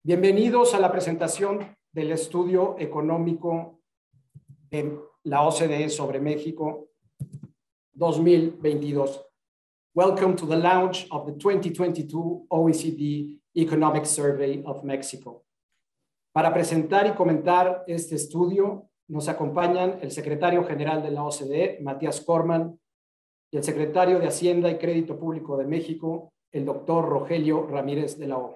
Bienvenidos a la presentación del estudio económico de la OCDE sobre México 2022. Welcome to the launch of the 2022 OECD Economic Survey of Mexico. Para presentar y comentar este estudio nos acompañan el secretario general de la OCDE, Matías Corman, y el secretario de Hacienda y Crédito Público de México, el doctor Rogelio Ramírez de la O.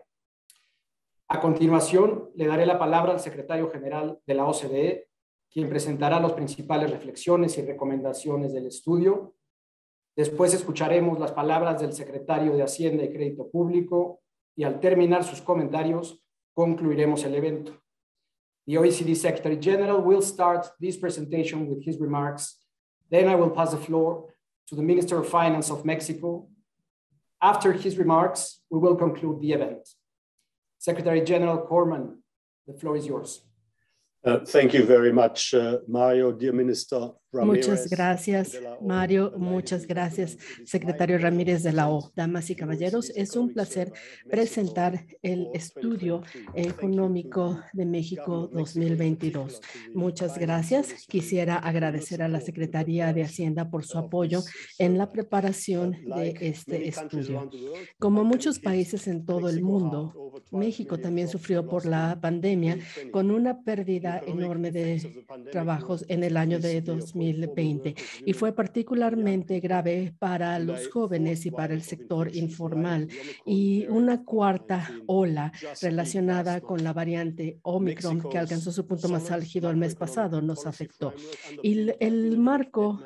A continuación, le daré la palabra al secretario general de la OCDE, quien presentará las principales reflexiones y recomendaciones del estudio. Después escucharemos las palabras del secretario de Hacienda y Crédito Público y al terminar sus comentarios, concluiremos el evento. The OECD Secretary General will start this presentation with his remarks. Then I will pass the floor to the Minister of Finance of Mexico. After his remarks, we will conclude the event. Secretary General Corman, the floor is yours. Thank you very much, Mario, dear Minister Ramírez. Muchas gracias, Mario. Muchas gracias, secretario Ramírez de la O. Damas y caballeros, es un placer presentar el estudio económico de México 2022. Muchas gracias. Quisiera agradecer a la Secretaría de Hacienda por su apoyo en la preparación de este estudio. Como muchos países en todo el mundo, México también sufrió por la pandemia con una pérdida enorme de trabajos en el año de 2020 y fue particularmente grave para los jóvenes y para el sector informal, y una cuarta ola relacionada con la variante Omicron que alcanzó su punto más álgido el mes pasado nos afectó. Y el marco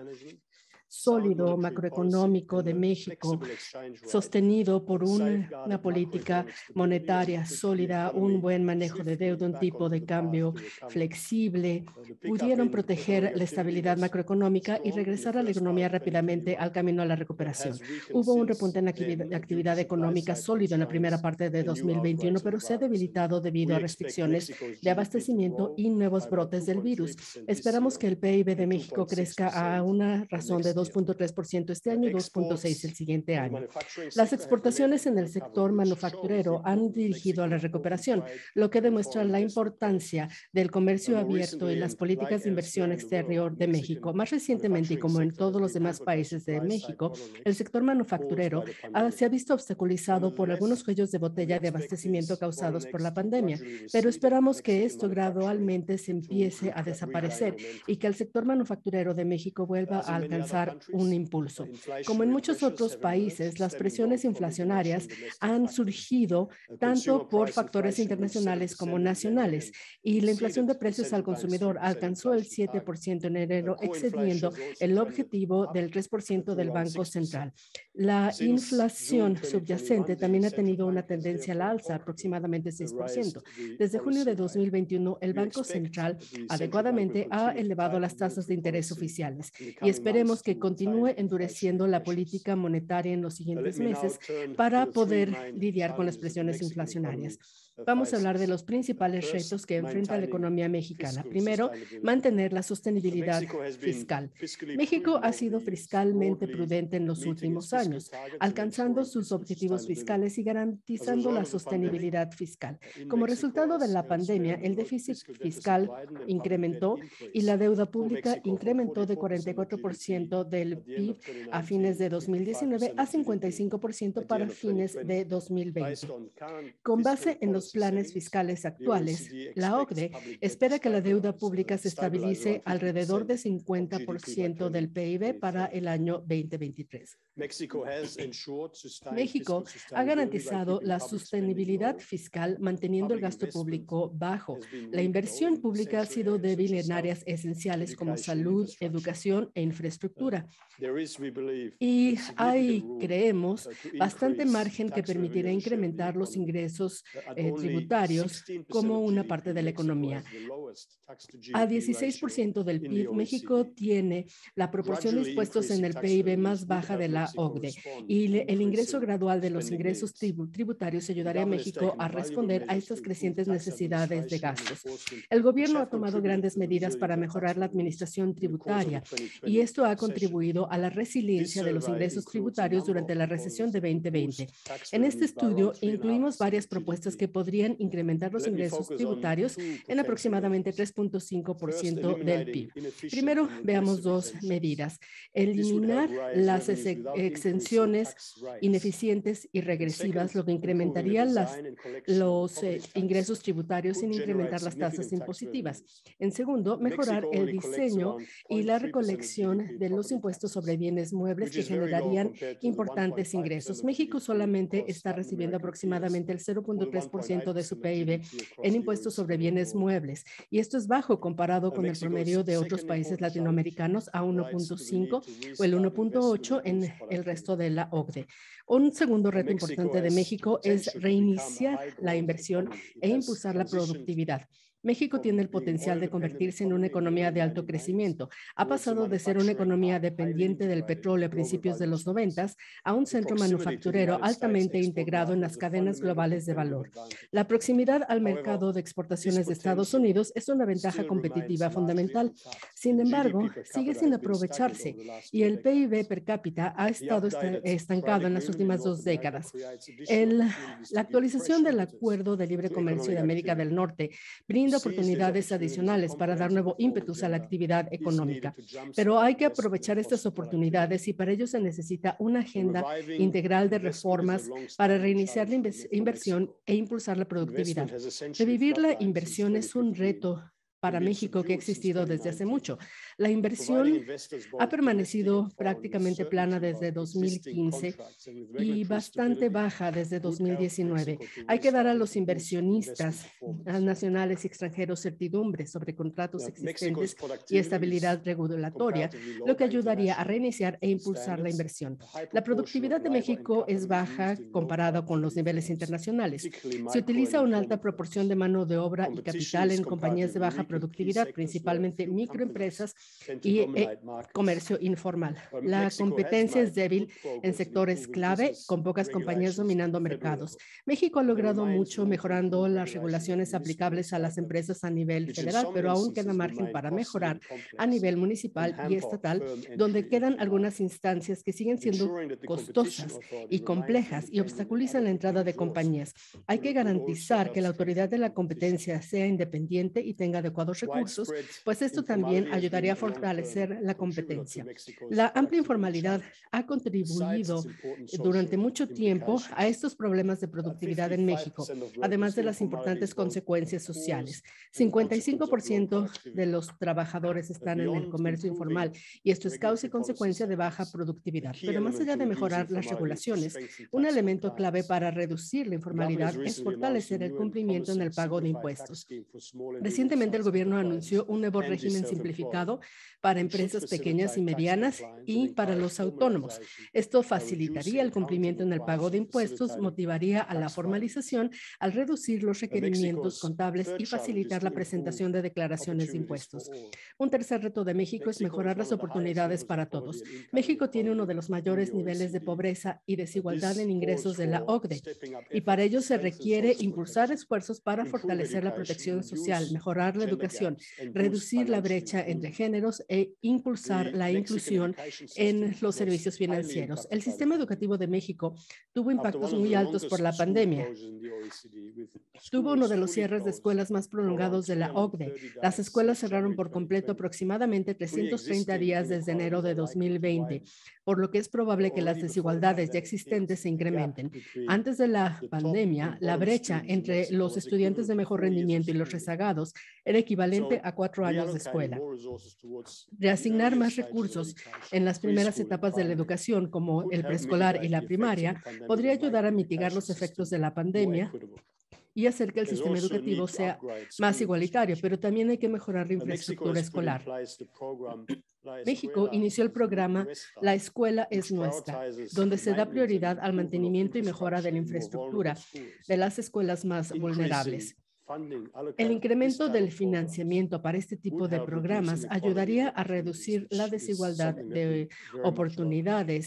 sólido macroeconómico de México, sostenido por una política monetaria sólida, un buen manejo de deuda, un tipo de cambio flexible, pudieron proteger la estabilidad macroeconómica y regresar a la economía rápidamente al camino a la recuperación. Hubo un repunte en actividad económica sólido en la primera parte de 2021, pero se ha debilitado debido a restricciones de abastecimiento y nuevos brotes del virus. Esperamos que el PIB de México crezca a una razón de 2.3% este año y 2.6% el siguiente año. Las exportaciones en el sector manufacturero han dirigido a la recuperación, lo que demuestra la importancia del comercio abierto y las políticas de inversión exterior de México. Más recientemente, y como en todos los demás países de México, el sector manufacturero se ha visto obstaculizado por algunos cuellos de botella de abastecimiento causados por la pandemia, pero esperamos que esto gradualmente se empiece a desaparecer y que el sector manufacturero de México vuelva a alcanzar un impulso. Como en muchos otros países, las presiones inflacionarias han surgido tanto por factores internacionales como nacionales, y la inflación de precios al consumidor alcanzó el 7% en enero, excediendo el objetivo del 3% del Banco Central. La inflación subyacente también ha tenido una tendencia a la alza, aproximadamente 6%. Desde junio de 2021, el Banco Central adecuadamente ha elevado las tasas de interés oficiales y esperemos que continúe endureciendo la política monetaria en los siguientes meses para poder lidiar con las presiones inflacionarias. Vamos a hablar de los principales retos que enfrenta la economía mexicana. Primero, mantener la sostenibilidad fiscal. México ha sido fiscalmente prudente en los últimos años, alcanzando sus objetivos fiscales y garantizando la sostenibilidad fiscal. Como resultado de la pandemia, el déficit fiscal incrementó y la deuda pública incrementó de 44% del PIB a fines de 2019 a 55% para fines de 2020. Con base en los planes fiscales actuales, la OCDE espera que la deuda pública se estabilice alrededor de 50% del PIB para el año 2023. México ha garantizado la sostenibilidad fiscal manteniendo el gasto público bajo. La inversión pública ha sido débil en áreas esenciales como salud, educación e infraestructura. Y hay, creemos, bastante margen que permitirá incrementar los ingresos tributarios como una parte de la economía. A 16% del PIB, México tiene la proporción de impuestos en el PIB más baja de la la OCDE. Y el ingreso gradual de los ingresos tributarios ayudaría a México a responder a estas crecientes necesidades de gastos. El gobierno ha tomado grandes medidas para mejorar la administración tributaria y esto ha contribuido a la resiliencia de los ingresos tributarios durante la recesión de 2020. En este estudio incluimos varias propuestas que podrían incrementar los ingresos tributarios en aproximadamente 3.5% del PIB. Primero, veamos dos medidas. Eliminar las exenciones ineficientes y regresivas, lo que incrementaría los ingresos tributarios sin incrementar las tasas impositivas. En segundo, mejorar el diseño y la recolección de los impuestos sobre bienes muebles que generarían importantes ingresos. México solamente está recibiendo aproximadamente el 0.3% de su PIB en impuestos sobre bienes muebles, y esto es bajo comparado con el promedio de otros países latinoamericanos a 1.5 o el 1.8 en el resto de la OCDE. Un segundo reto importante de México es reiniciar la inversión e impulsar la productividad. México tiene el potencial de convertirse en una economía de alto crecimiento. Ha pasado de ser una economía dependiente del petróleo a principios de los 90 a un centro manufacturero altamente integrado en las cadenas globales de valor. La proximidad al mercado de exportaciones de Estados Unidos es una ventaja competitiva fundamental. Sin embargo, sigue sin aprovecharse y el PIB per cápita ha estado estancado en las últimas 2 décadas. La actualización del Acuerdo de Libre Comercio de América del Norte brinda oportunidades adicionales para dar nuevo ímpetus a la actividad económica. Pero hay que aprovechar estas oportunidades y para ello se necesita una agenda integral de reformas para reiniciar la inversión e impulsar la productividad. Revivir la inversión es un reto para México que ha existido desde hace mucho. La inversión ha permanecido prácticamente plana desde 2015 y bastante baja desde 2019. Hay que dar a los inversionistas nacionales y extranjeros certidumbre sobre contratos existentes y estabilidad regulatoria, lo que ayudaría a reiniciar e impulsar la inversión. La productividad de México es baja comparada con los niveles internacionales. Se utiliza una alta proporción de mano de obra y capital en compañías de baja productividad, principalmente microempresas y comercio informal. La competencia es débil en sectores clave, con pocas compañías dominando mercados. México ha logrado mucho mejorando las regulaciones aplicables a las empresas a nivel federal, pero aún queda margen para mejorar a nivel municipal y estatal, donde quedan algunas instancias que siguen siendo costosas y complejas y obstaculizan la entrada de compañías. Hay que garantizar que la autoridad de la competencia sea independiente y tenga adecuados recursos, pues esto también ayudaría a fortalecer la competencia. La amplia informalidad ha contribuido durante mucho tiempo a estos problemas de productividad en México, además de las importantes consecuencias sociales. 55% de los trabajadores están en el comercio informal y esto es causa y consecuencia de baja productividad. Pero más allá de mejorar las regulaciones, un elemento clave para reducir la informalidad es fortalecer el cumplimiento en el pago de impuestos. Recientemente el gobierno anunció un nuevo régimen simplificado para empresas pequeñas y medianas y para los autónomos. Esto facilitaría el cumplimiento en el pago de impuestos, motivaría a la formalización al reducir los requerimientos contables y facilitar la presentación de declaraciones de impuestos. Un tercer reto de México es mejorar las oportunidades para todos. México tiene uno de los mayores niveles de pobreza y desigualdad en ingresos de la OCDE y para ello se requiere impulsar esfuerzos para fortalecer la protección social, mejorar la educación, reducir la brecha entre géneros e impulsar la inclusión en los servicios financieros. El sistema educativo de México tuvo impactos muy altos por la pandemia. Tuvo uno de los cierres de escuelas más prolongados de la OCDE. Las escuelas cerraron por completo aproximadamente 330 días desde enero de 2020, por lo que es probable que las desigualdades ya existentes se incrementen. Antes de la pandemia, la brecha entre los estudiantes de mejor rendimiento y los rezagados era equivalente a 4 años de escuela. Reasignar más recursos en las primeras etapas de la educación, como el preescolar y la primaria, podría ayudar a mitigar los efectos de la pandemia y hacer que el sistema educativo sea más igualitario, pero también hay que mejorar la infraestructura escolar. México inició el programa La Escuela es Nuestra, donde se da prioridad al mantenimiento y mejora de la infraestructura de las escuelas más vulnerables. El incremento del financiamiento para este tipo de programas ayudaría a reducir la desigualdad de oportunidades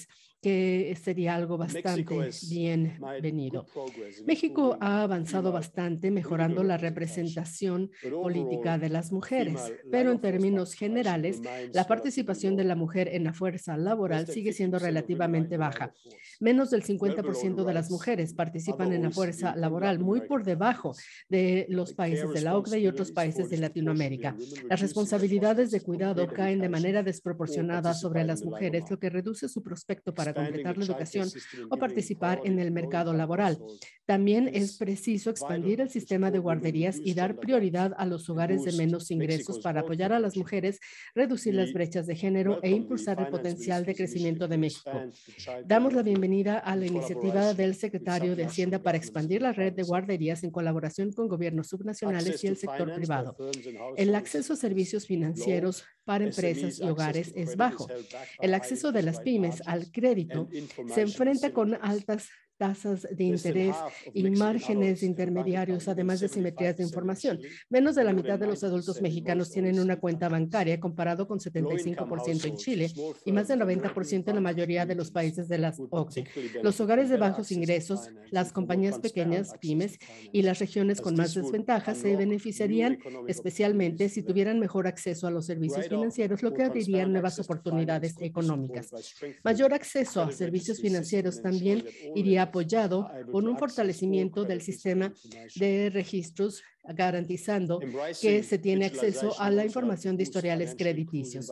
que sería algo bastante bienvenido. México ha avanzado bastante mejorando la representación política de las mujeres, pero en términos generales, la participación de la mujer en la fuerza laboral sigue siendo relativamente baja. Menos del 50% de las mujeres participan en la fuerza laboral, muy por debajo de los países de la OCDE y otros países de Latinoamérica. Las responsabilidades de cuidado caen de manera desproporcionada sobre las mujeres, lo que reduce su prospecto para completar la educación o participar en el mercado laboral. También es preciso expandir el sistema de guarderías y dar prioridad a los hogares de menos ingresos para apoyar a las mujeres, reducir las brechas de género e impulsar el potencial de crecimiento de México. Damos la bienvenida a la iniciativa del secretario de Hacienda para expandir la red de guarderías en colaboración con gobiernos subnacionales y el sector privado. El acceso a servicios financieros para empresas y hogares es bajo. El acceso de las pymes al crédito se enfrenta con altas tasas de interés y márgenes intermediarios, además de simetrías de información. Menos de la mitad de los adultos mexicanos tienen una cuenta bancaria, comparado con 75% en Chile y más del 90% en la mayoría de los países de las OCDE. Los hogares de bajos ingresos, las compañías pequeñas, pymes y las regiones con más desventajas se beneficiarían especialmente si tuvieran mejor acceso a los servicios financieros, lo que abriría nuevas oportunidades económicas. Mayor acceso a servicios financieros también iría apoyado por un fortalecimiento del sistema de registros, garantizando que se tiene acceso a la información de historiales crediticios.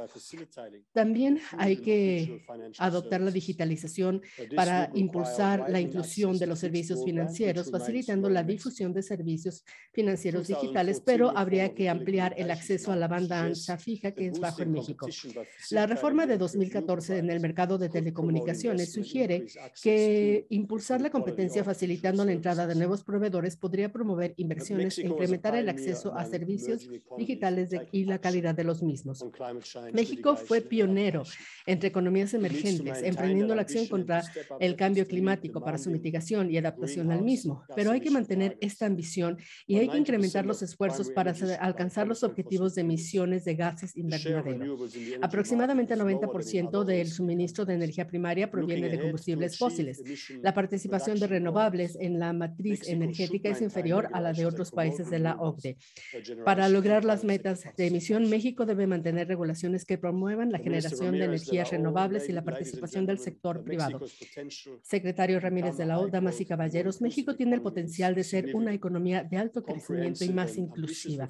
También hay que adoptar la digitalización para impulsar la inclusión de los servicios financieros, facilitando la difusión de servicios financieros digitales, pero habría que ampliar el acceso a la banda ancha fija, que es bajo en México. La reforma de 2014 en el mercado de telecomunicaciones sugiere que impulsar la competencia facilitando la entrada de nuevos proveedores podría promover inversiones e incrementar el acceso a servicios digitales y la calidad de los mismos. México fue pionero entre economías emergentes, emprendiendo la acción contra el cambio climático para su mitigación y adaptación al mismo, pero hay que mantener esta ambición y hay que incrementar los esfuerzos para alcanzar los objetivos de emisiones de gases invernadero. Aproximadamente el 90% del suministro de energía primaria proviene de combustibles fósiles. La participación de renovables en la matriz energética es inferior a la de otros países de la OCDE. Para lograr las metas de emisión, México debe mantener regulaciones que promuevan la generación de energías renovables y la participación del sector privado. Secretario Ramírez de la O, damas y caballeros, México tiene el potencial de ser una economía de alto crecimiento y más inclusiva.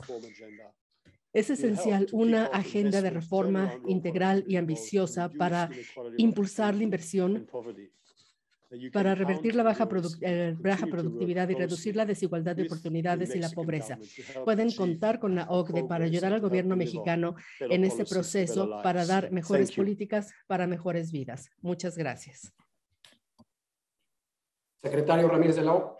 Es esencial una agenda de reforma integral y ambiciosa para impulsar la inversión, para revertir la baja productividad y reducir la desigualdad de oportunidades y la pobreza. Pueden contar con la OCDE para ayudar al gobierno mexicano en este proceso para dar mejores políticas para mejores vidas. Muchas gracias. Secretario Ramírez de la O.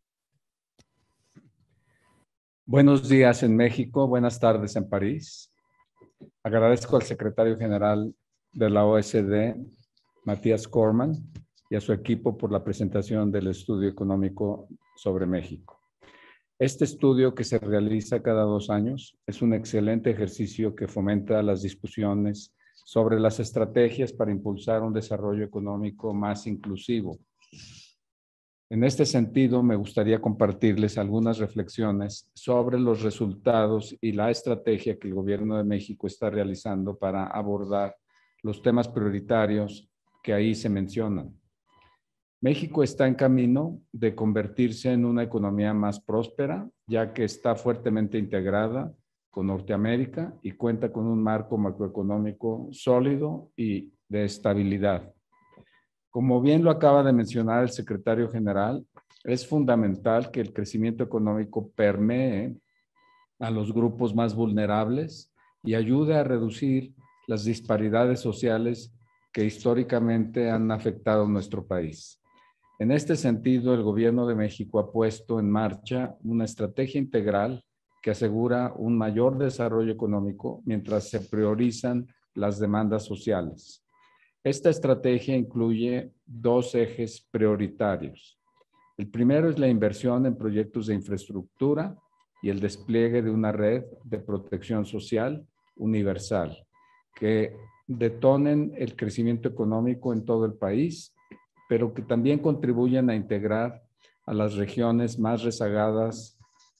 Buenos días en México, buenas tardes en París. Agradezco al secretario general de la OSD, Matías Corman, y a su equipo por la presentación del estudio económico sobre México. Este estudio, que se realiza cada 2 años, es un excelente ejercicio que fomenta las discusiones sobre las estrategias para impulsar un desarrollo económico más inclusivo. En este sentido, me gustaría compartirles algunas reflexiones sobre los resultados y la estrategia que el Gobierno de México está realizando para abordar los temas prioritarios que ahí se mencionan. México está en camino de convertirse en una economía más próspera, ya que está fuertemente integrada con Norteamérica y cuenta con un marco macroeconómico sólido y de estabilidad. Como bien lo acaba de mencionar el secretario general, es fundamental que el crecimiento económico permee a los grupos más vulnerables y ayude a reducir las disparidades sociales que históricamente han afectado a nuestro país. En este sentido, el Gobierno de México ha puesto en marcha una estrategia integral que asegura un mayor desarrollo económico mientras se priorizan las demandas sociales. Esta estrategia incluye 2 ejes prioritarios. El primero es la inversión en proyectos de infraestructura y el despliegue de una red de protección social universal, que detonen el crecimiento económico en todo el país, pero que también contribuyan a integrar a las regiones más rezagadas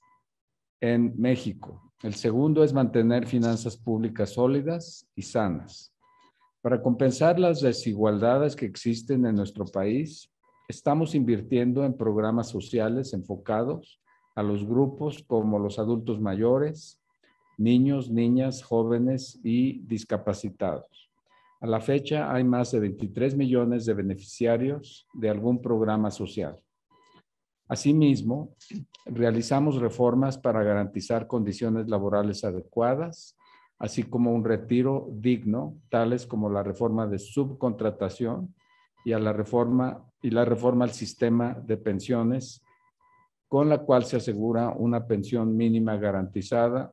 en México. El segundo es mantener finanzas públicas sólidas y sanas. Para compensar las desigualdades que existen en nuestro país, estamos invirtiendo en programas sociales enfocados a los grupos como los adultos mayores, niños, niñas, jóvenes y discapacitados. A la fecha hay más de 23 millones de beneficiarios de algún programa social. Asimismo, realizamos reformas para garantizar condiciones laborales adecuadas, así como un retiro digno, tales como la reforma de subcontratación y la reforma al sistema de pensiones, con la cual se asegura una pensión mínima garantizada.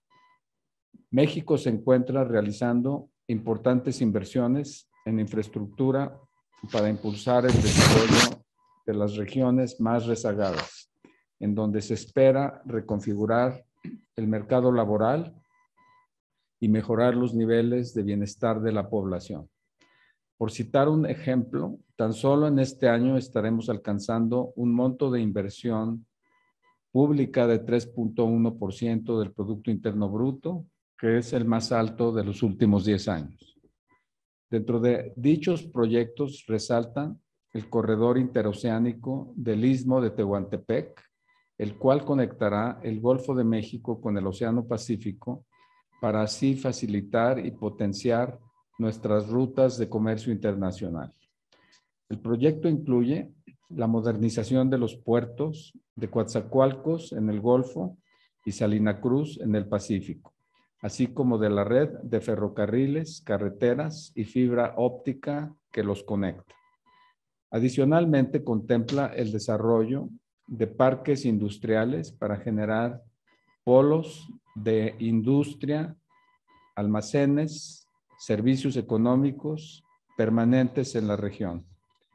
México se encuentra realizando importantes inversiones en infraestructura para impulsar el desarrollo de las regiones más rezagadas, en donde se espera reconfigurar el mercado laboral y mejorar los niveles de bienestar de la población. Por citar un ejemplo, tan solo en este año estaremos alcanzando un monto de inversión pública de 3.1% del Producto Interno Bruto, que es el más alto de los últimos 10 años. Dentro de dichos proyectos resaltan el corredor interoceánico del Istmo de Tehuantepec, el cual conectará el Golfo de México con el Océano Pacífico para así facilitar y potenciar nuestras rutas de comercio internacional. El proyecto incluye la modernización de los puertos de Coatzacoalcos en el Golfo y Salina Cruz en el Pacífico, así como de la red de ferrocarriles, carreteras y fibra óptica que los conecta. Adicionalmente, contempla el desarrollo de parques industriales para generar polos de industria, almacenes, servicios económicos permanentes en la región.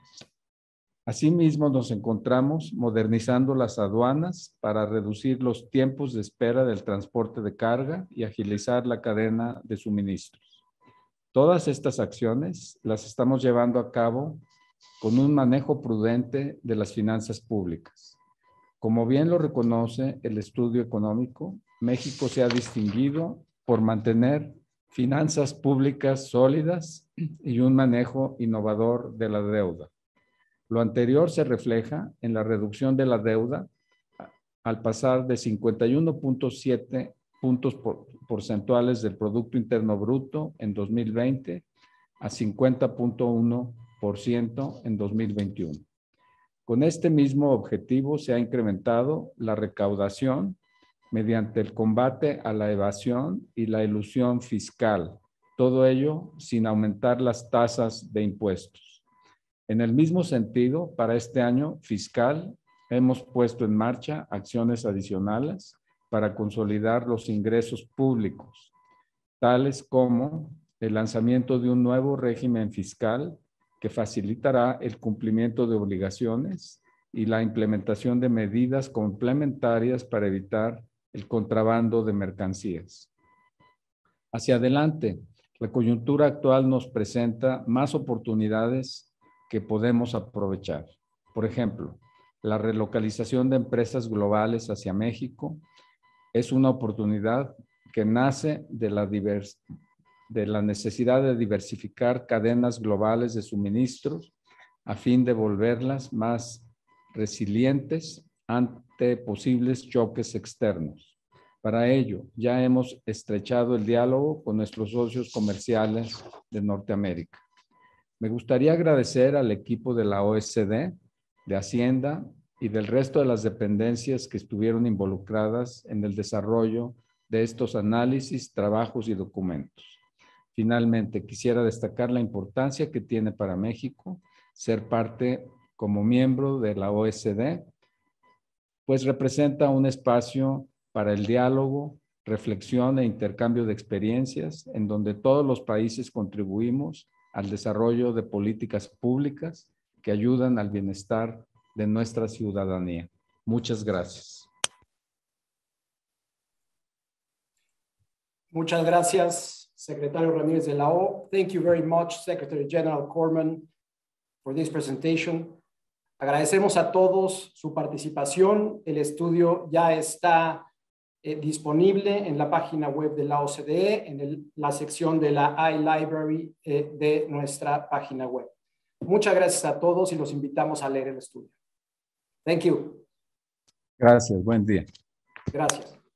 Asimismo, nos encontramos modernizando las aduanas para reducir los tiempos de espera del transporte de carga y agilizar la cadena de suministros. Todas estas acciones las estamos llevando a cabo con un manejo prudente de las finanzas públicas. Como bien lo reconoce el estudio económico, México se ha distinguido por mantener finanzas públicas sólidas y un manejo innovador de la deuda. Lo anterior se refleja en la reducción de la deuda al pasar de 51.7 puntos porcentuales del Producto Interno Bruto en 2020 a 50.1% en 2021. Con este mismo objetivo se ha incrementado la recaudación mediante el combate a la evasión y la elusión fiscal, todo ello sin aumentar las tasas de impuestos. En el mismo sentido, para este año fiscal, hemos puesto en marcha acciones adicionales para consolidar los ingresos públicos, tales como el lanzamiento de un nuevo régimen fiscal que facilitará el cumplimiento de obligaciones y la implementación de medidas complementarias para evitar el contrabando de mercancías. Hacia adelante, la coyuntura actual nos presenta más oportunidades que podemos aprovechar. Por ejemplo, la relocalización de empresas globales hacia México es una oportunidad que nace de la necesidad de diversificar cadenas globales de suministros a fin de volverlas más resilientes ante posibles choques externos. Para ello, ya hemos estrechado el diálogo con nuestros socios comerciales de Norteamérica. Me gustaría agradecer al equipo de la OECD, de Hacienda y del resto de las dependencias que estuvieron involucradas en el desarrollo de estos análisis, trabajos y documentos. Finalmente, quisiera destacar la importancia que tiene para México ser parte como miembro de la OECD, pues representa un espacio para el diálogo, reflexión e intercambio de experiencias en donde todos los países contribuimos al desarrollo de políticas públicas que ayudan al bienestar de nuestra ciudadanía. Muchas gracias. Muchas gracias, Secretario Ramírez de la O. Thank you very much, Secretary General Corman, for this presentation. Agradecemos a todos su participación. El estudio ya está disponible en la página web de la OCDE, en la sección de la iLibrary de nuestra página web. Muchas gracias a todos y los invitamos a leer el estudio. Thank you. Gracias, buen día. Gracias.